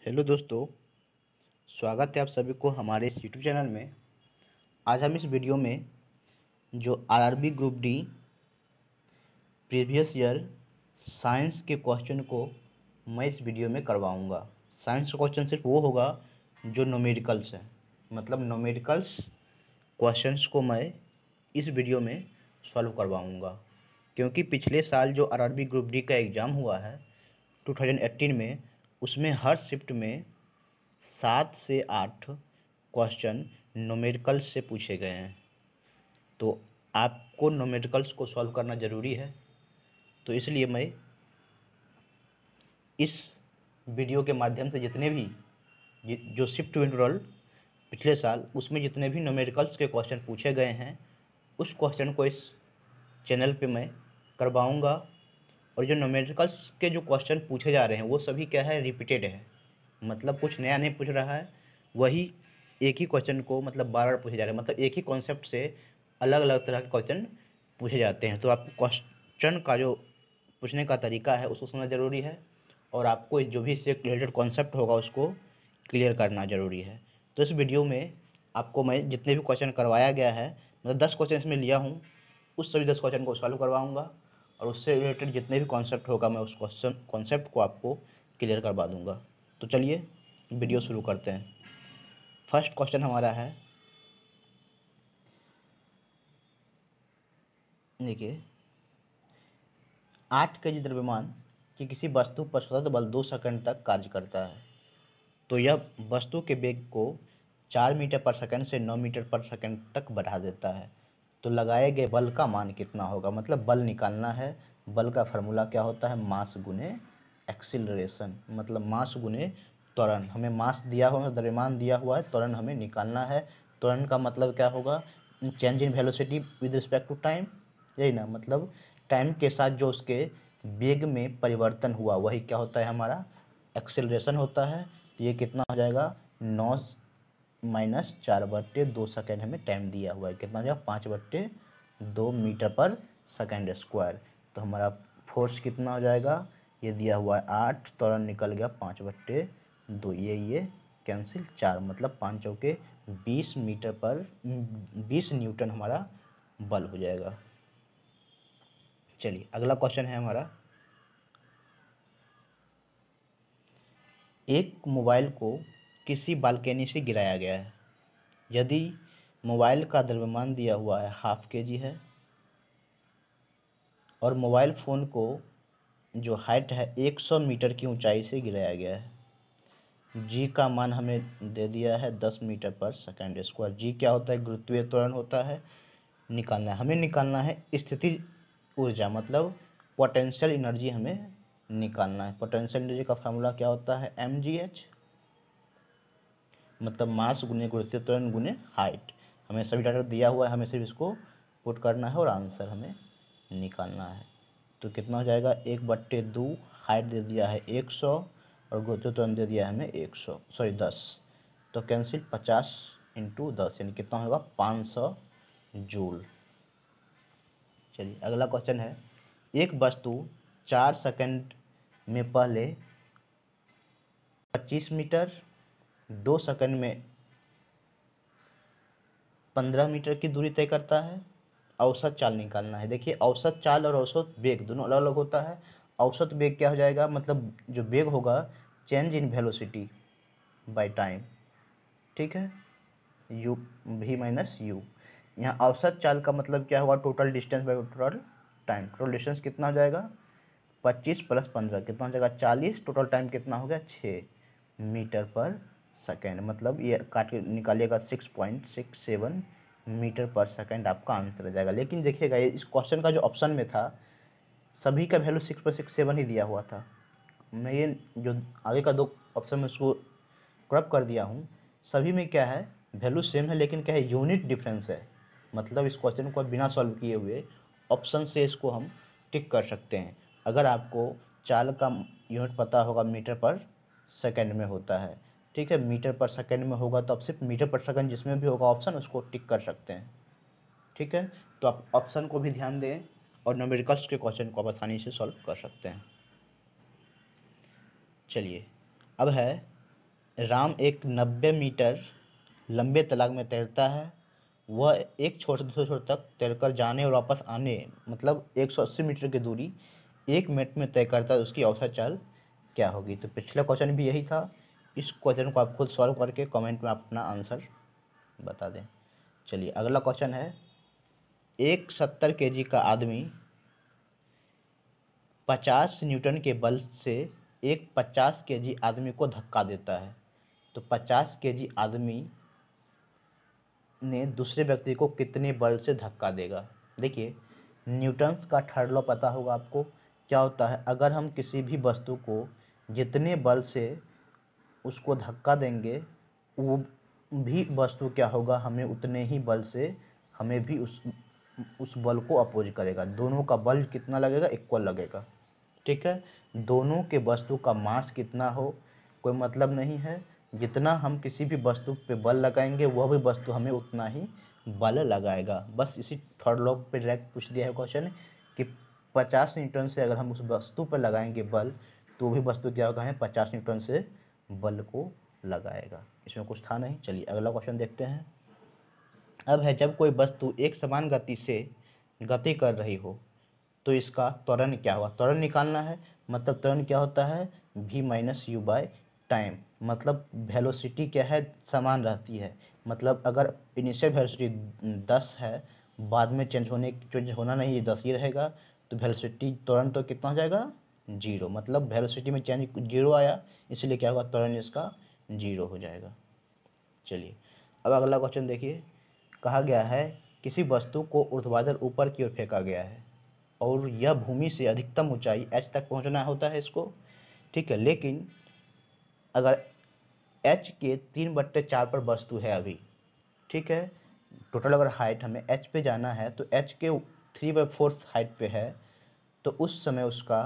Hello दोस्तों, स्वागत है आप सभी को हमारे इस यूट्यूब चैनल में। आज हम इस वीडियो में जो R R B group D previous year science के क्वेश्चन को मैं इस वीडियो में करवाऊंगा। साइंस का क्वेश्चन सिर्फ वो होगा जो न्यूमेरिकल्स है, मतलब न्यूमेरिकल्स क्वेश्चंस को मैं इस वीडियो में सॉल्व करवाऊंगा। क्योंकि पिछले साल जो आरआरबी ग्रुप डी का एग्ज़ाम हुआ है 2018 में, उसमें हर शिफ्ट में 7 से 8 क्वेश्चन न्यूमेरिकल्स से पूछे गए हैं। तो आपको न्यूमेरिकल्स को सॉल्व करना ज़रूरी है। तो इसलिए मैं इस वीडियो के माध्यम से जितने भी जो शिफ्ट विंड्रोल पिछले साल उसमें जितने भी न्यूमेरिकल्स के क्वेश्चन पूछे गए हैं उस क्वेश्चन को इस चैनल पे मैं करवाऊंगा। और जो न्यूमेरिकल्स के जो क्वेश्चन पूछे जा रहे हैं वो सभी क्या है, रिपीटेड है, मतलब कुछ नया नहीं पूछ रहा है। वही एक ही क्वेश्चन को मतलब बार बार पूछे जा रहे हैं, मतलब एक ही कॉन्सेप्ट से अलग अलग तरह के क्वेश्चन पूछे जाते हैं। तो आपको क्वेश्चन का जो पूछने का तरीका है उसको समझना ज़रूरी है, और आपको जो भी इससे रिलेटेड कॉन्सेप्ट होगा उसको क्लियर करना ज़रूरी है। तो इस वीडियो में आपको मैं जितने भी क्वेश्चन करवाया गया है, मतलब 10 क्वेश्चन इसमें लिया हूँ, उस सभी 10 क्वेश्चन को सॉल्व करवाऊँगा, और उससे रिलेटेड जितने भी कॉन्सेप्ट होगा मैं उस कॉन्सेप्ट को आपको क्लियर करवा दूँगा। तो चलिए वीडियो शुरू करते हैं। फर्स्ट क्वेश्चन हमारा है, देखिए, 8 kg द्रव्यमान की किसी वस्तु पर सतत बल 2 सेकंड तक कार्य करता है, तो यह वस्तु के वेग को 4 मीटर पर सेकंड से 9 मीटर पर सेकंड तक बढ़ा देता है। तो लगाए गए बल का मान कितना होगा, मतलब बल निकालना है। बल का फार्मूला क्या होता है, मास गुने एक्सीलरेशन, मतलब मास गुने त्वरण। हमें मास दिया हुआ है, द्रव्यमान दिया हुआ है, त्वरण हमें निकालना है। त्वरण का मतलब क्या होगा, change in velocity with respect to time, यही ना, मतलब टाइम के साथ जो उसके वेग में परिवर्तन हुआ वही क्या होता है, हमारा एक्सेलरेशन होता है। तो ये कितना हो जाएगा, 9 माइनस 4/2 सेकेंड हमें टाइम दिया हुआ है, कितना हो जाएगा 5/2 मीटर पर सेकेंड स्क्वायर। तो हमारा फोर्स कितना हो जाएगा, ये दिया हुआ है 8, त्वरण निकल गया 5/2, ये कैंसिल 4, मतलब 5 चौके 20 मीटर पर 20 न्यूटन हमारा बल हो जाएगा। चलिए अगला क्वेश्चन है हमारा, एक मोबाइल को किसी बालकनी से गिराया गया है। यदि मोबाइल का द्रव्यमान दिया हुआ है 1/2 kg है, और मोबाइल फ़ोन को जो हाइट है 100 मीटर की ऊंचाई से गिराया गया है। जी का मान हमें दे दिया है 10 मीटर पर सेकंड स्क्वायर। जी क्या होता है, गुरुत्वीय त्वरण होता है। निकालना है, हमें निकालना है स्थितिज ऊर्जा, मतलब पोटेंशियल एनर्जी हमें निकालना है। पोटेंशियल एनर्जी का फार्मूला क्या होता है, mgh, मतलब मास गुने गुरुत्वीय त्वरण गुने हाइट। हमें सभी डाटा दिया हुआ है, हमें सिर्फ इसको पुट करना है और आंसर हमें निकालना है। तो कितना हो जाएगा, 1/2, हाइट दे दिया है 100 और गुरुत्वीय त्वरण दे दिया है हमें 10, तो कैंसिल 50 × 10 यानी कितना होगा 500 जूल। चलिए अगला क्वेश्चन है, एक वस्तु 4 सेकंड में पहले 25 मीटर, 2 सेकंड में 15 मीटर की दूरी तय करता है। औसत चाल निकालना है। देखिए औसत चाल और औसत वेग दोनों अलग अलग होता है। औसत वेग क्या हो जाएगा, मतलब जो वेग होगा change in velocity by time, ठीक है, यू भी माइनस यू। यहाँ औसत चाल का मतलब क्या होगा, total distance by total time. Total distance कितना हो जाएगा, 25 + 15 कितना हो जाएगा 40। टोटल टाइम कितना हो गया 6 मीटर पर सेकेंड, मतलब ये काट के निकालिएगा 6.67 मीटर पर सेकेंड आपका आंसर आ जाएगा। लेकिन देखिएगा इस क्वेश्चन का जो ऑप्शन में था सभी का वैल्यू 6.67 ही दिया हुआ था। मैं ये जो आगे का 2 ऑप्शन में उसको क्रॉप कर दिया हूँ, सभी में क्या है वैल्यू सेम है, लेकिन क्या है यूनिट डिफरेंस है। मतलब इस क्वेश्चन को बिना सॉल्व किए हुए ऑप्शन से इसको हम टिक कर सकते हैं। अगर आपको चाल का यूनिट पता होगा मीटर पर सेकंड में होता है, ठीक है, मीटर पर सेकंड में होगा तो आप सिर्फ मीटर पर सेकंड जिसमें भी होगा ऑप्शन उसको टिक कर सकते हैं, ठीक है। तो आप ऑप्शन को भी ध्यान दें और न्यूमेरिकल्स के क्वेश्चन को आप आसानी से सॉल्व कर सकते हैं। चलिए अब है राम एक 90 मीटर लंबे तालाब में तैरता है। वह एक छोर से दूसरे छोर तक तैरकर जाने और वापस आने मतलब 180 मीटर की दूरी 1 मिनट में तय करता है। उसकी औसत चाल क्या होगी? तो पिछला क्वेश्चन भी यही था। इस क्वेश्चन को आप खुद सॉल्व करके कमेंट में अपना आंसर बता दें। चलिए अगला क्वेश्चन है, एक 70 केजी का आदमी 50 न्यूटन के बल से एक 50 केजी आदमी को धक्का देता है। तो 50 केजी आदमी ने दूसरे व्यक्ति को कितने बल से धक्का देगा? देखिए न्यूटन्स का थर्ड लॉ पता होगा आपको। क्या होता है, अगर हम किसी भी वस्तु को जितने बल से उसको धक्का देंगे वो भी वस्तु क्या होगा, हमें उतने ही बल से हमें भी उस बल को अपोज करेगा। दोनों का बल कितना लगेगा? इक्वल लगेगा। ठीक है, दोनों के वस्तु का मास कितना हो कोई मतलब नहीं है। जितना हम किसी भी वस्तु पे बल लगाएंगे वह भी वस्तु हमें उतना ही बल लगाएगा। बस इसी थर्ड लॉ पे डायरेक्ट पूछ दिया है क्वेश्चन कि 50 न्यूटन से अगर हम उस वस्तु पर लगाएंगे बल तो भी वस्तु क्या होगा, हमें 50 न्यूटन से बल को लगाएगा। इसमें कुछ था नहीं। चलिए अगला क्वेश्चन देखते हैं। अब है, जब कोई वस्तु एक समान गति से गति कर रही हो तो इसका त्वरण क्या होगा? त्वरण निकालना है। मतलब त्वरण क्या होता है? v minus u by time. मतलब वेलोसिटी क्या है? समान रहती है। मतलब अगर इनिशियल वेलोसिटी 10 है, बाद में चेंज होना नहीं, ये 10 ही रहेगा, तो वेलोसिटी त्वरण तो कितना हो जाएगा? 0। मतलब वेलोसिटी में चेंज 0 आया, इसलिए क्या होगा? त्वरण इसका 0 हो जाएगा। चलिए अब अगला क्वेश्चन देखिए। कहा गया है किसी वस्तु को ऊर्ध्वाधर ऊपर की ओर फेंका गया है और यह भूमि से अधिकतम ऊंचाई h तक पहुंचना होता है इसको। ठीक है, लेकिन अगर h के 3/4 पर वस्तु है अभी, ठीक है, टोटल अगर हाइट हमें h पे जाना है तो h के 3/4 हाइट पे है, तो उस समय उसका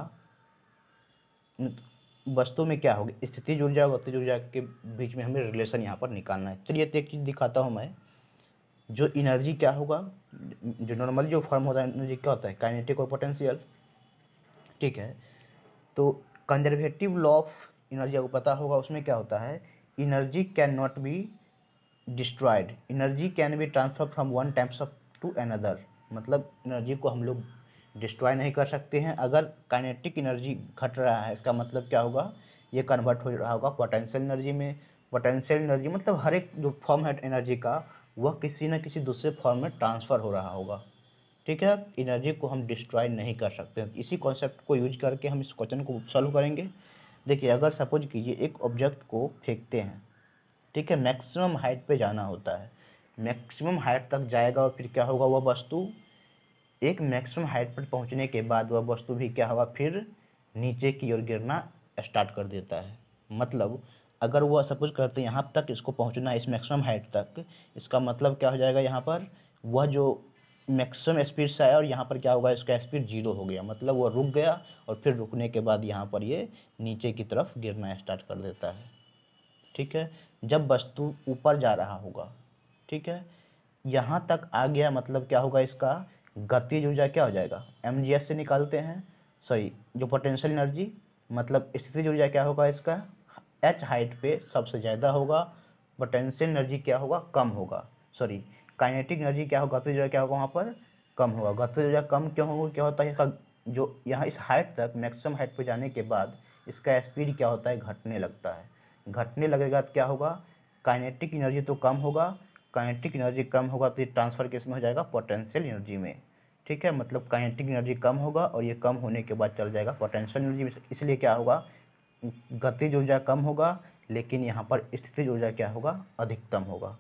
वस्तु में क्या होगी? स्थितिज ऊर्जा और गतिज ऊर्जा के बीच में हमें रिलेशन यहाँ पर निकालना है। चलिए एक चीज़ दिखाता हूँ मैं। जो एनर्जी क्या होगा, जो नॉर्मली जो फॉर्म होता है एनर्जी क्या होता है? काइनेटिक और पोटेंशियल। ठीक है, तो कंजर्वेटिव लॉ ऑफ एनर्जी आपको पता होगा। उसमें क्या होता है? Energy can not be destroyed, energy can be transfer from one types of to another. मतलब एनर्जी को हम लोग डिस्ट्रॉय नहीं कर सकते हैं। अगर काइनेटिक एनर्जी घट रहा है इसका मतलब क्या होगा? ये कन्वर्ट हो रहा होगा पोटेंशियल एनर्जी में। पोटेंशियल एनर्जी मतलब हर एक जो फॉर्म है एनर्जी का वह किसी न किसी दूसरे फॉर्म में ट्रांसफ़र हो रहा होगा। ठीक है, एनर्जी को हम डिस्ट्रॉय नहीं कर सकते। इसी कॉन्सेप्ट को यूज करके हम इस क्वेश्चन को सॉल्व करेंगे। देखिए अगर सपोज कीजिए एक ऑब्जेक्ट को फेंकते हैं, ठीक है, मैक्सिमम हाइट पे जाना होता है, मैक्सिमम हाइट तक जाएगा और फिर क्या होगा? वह वस्तु एक मैक्सिमम हाइट पर पहुंचने के बाद वह वस्तु भी क्या होगा? फिर नीचे की ओर गिरना स्टार्ट कर देता है। मतलब अगर वह सपोज करते हैं यहाँ तक इसको पहुँचना है, इस मैक्सिमम हाइट तक, इसका मतलब क्या हो जाएगा? यहाँ पर वह जो मैक्सिमम स्पीड से आया और यहाँ पर क्या होगा? इसका स्पीड 0 हो गया। मतलब वह रुक गया और फिर रुकने के बाद यहाँ पर ये नीचे की तरफ गिरना स्टार्ट कर देता है। ठीक है, जब वस्तु ऊपर जा रहा होगा, ठीक है, यहाँ तक आ गया, मतलब क्या होगा? इसका गतिज ऊर्जा क्या हो जाएगा? mgs से निकालते हैं, सॉरी जो पोटेंशियल एनर्जी, मतलब स्थितिज ऊर्जा क्या होगा? इसका h हाइट पे सबसे ज़्यादा होगा, पोटेंशियल एनर्जी क्या होगा? कम होगा। सॉरी काइनेटिक एनर्जी क्या होगा? गतिज ऊर्जा क्या होगा? वहाँ पर कम होगा। गतिज ऊर्जा कम क्यों होगा? क्या होता है इसका जो यहाँ इस हाइट तक मैक्सिमम हाइट पे जाने के बाद इसका स्पीड क्या होता है? घटने लगता है। घटने लगेगा तो क्या होगा? काइनेटिक एनर्जी तो कम होगा, काइनेटिक एनर्जी कम होगा तो ये ट्रांसफ़र किस में हो जाएगा? पोटेंशियल एनर्जी में। ठीक है, मतलब काइनेटिक एनर्जी कम होगा और ये कम होने के बाद चल जाएगा पोटेंशियल एनर्जी में। इसलिए क्या होगा? गतिज ऊर्जा कम होगा, लेकिन यहाँ पर स्थितिज ऊर्जा क्या होगा? अधिकतम होगा।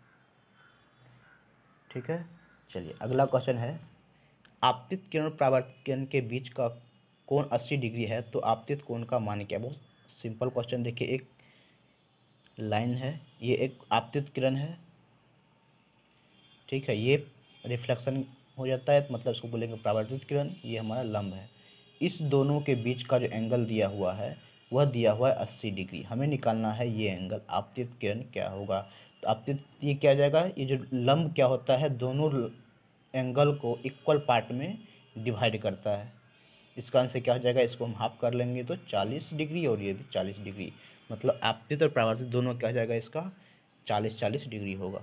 ठीक है, चलिए अगला क्वेश्चन है, आपतित किरण और परावर्तित किरण के बीच का कोण 80 डिग्री है तो आपतित कोण का मान क्या? बहुत सिंपल क्वेश्चन। देखिए एक लाइन है, ये एक आपतित किरण है, ठीक है, ये रिफ्लेक्शन हो जाता है, मतलब इसको बोलेंगे परावर्तित किरण। ये हमारा लंब है। इस दोनों के बीच का जो एंगल दिया हुआ है वह दिया हुआ है 80 डिग्री। हमें निकालना है ये एंगल, आपतित किरण क्या होगा? तो आपतित ये क्या आ जाएगा? ये जो लंब क्या होता है? दोनों एंगल को इक्वल पार्ट में डिवाइड करता है। इसका आंसर क्या हो जाएगा, इसको हम हाफ कर लेंगे तो 40 डिग्री और ये भी 40 डिग्री, मतलब आपतित और परावर्तित दोनों क्या हो जाएगा इसका 40-40 डिग्री होगा।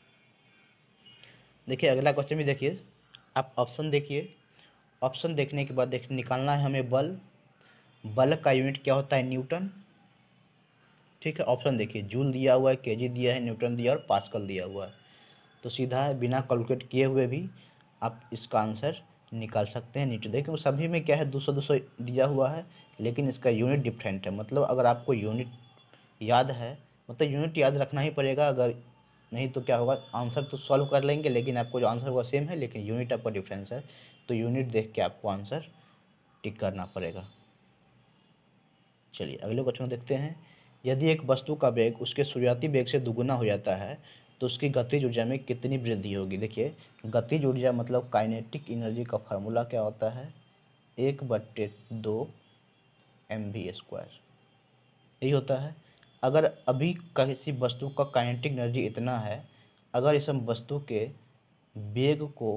देखिए अगला क्वेश्चन भी देखिए, आप ऑप्शन देखिए। ऑप्शन देखने के बाद निकालना है हमें बल। बल का यूनिट क्या होता है, न्यूटन। ठीक है, ऑप्शन देखिए, जूल दिया हुआ है, केजी दिया है, न्यूटन दिया है और पास्कल दिया हुआ है। तो सीधा है, बिना कैलकुलेट किए हुए भी आप इसका आंसर निकाल सकते हैं न्यूटन। देखिए सभी में क्या है 200-200 दिया हुआ है, लेकिन इसका यूनिट डिफरेंट है। मतलब अगर आपको यूनिट याद है, मतलब यूनिट याद रखना ही पड़ेगा, अगर नहीं तो क्या होगा, आंसर तो सॉल्व कर लेंगे लेकिन आपको जो आंसर होगा सेम है, लेकिन यूनिट आपका डिफरेंस है। तो यूनिट देख के आपको आंसर टिक करना पड़ेगा। चलिए अगले क्वेश्चन देखते हैं। यदि एक वस्तु का वेग उसके शुरुआती वेग से दुगुना हो जाता है तो उसकी गतिज ऊर्जा में कितनी वृद्धि होगी। देखिए गतिज ऊर्जा मतलब काइनेटिक एनर्जी का फार्मूला क्या होता है, 1/2 mv², यही होता है। अगर अभी किसी वस्तु का काइनेटिक एनर्जी इतना है, अगर इस हम वस्तु के वेग को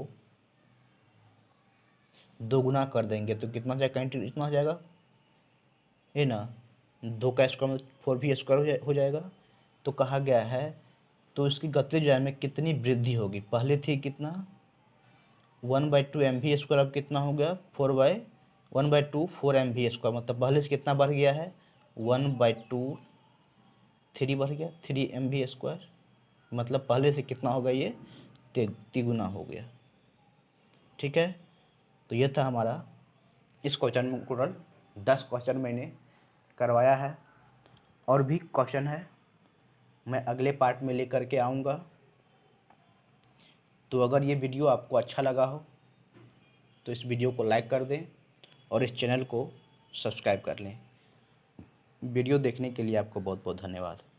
दोगुना कर देंगे तो कितना जाएगा, काइनेटिक इतना हो जाएगा, है ना, 2 का स्क्वायर में 4v² हो जाएगा। तो कहा गया है तो इसकी गतिज ऊर्जा में कितनी वृद्धि होगी। पहले थी कितना 1/2 mv², अब कितना हो गया 1/2 4 mv², मतलब पहले से कितना बढ़ गया है 1/2 3 बढ़ गया 3 mv², मतलब पहले से कितना होगा ये तिगुना हो गया। ठीक है, तो ये था हमारा इस क्वेश्चन में टोटल 10 क्वेश्चन मैंने करवाया है, और भी क्वेश्चन है मैं अगले पार्ट में लेकर के आऊँगा। तो अगर ये वीडियो आपको अच्छा लगा हो तो इस वीडियो को लाइक कर दें और इस चैनल को सब्सक्राइब कर लें। वीडियो देखने के लिए आपको बहुत बहुत धन्यवाद।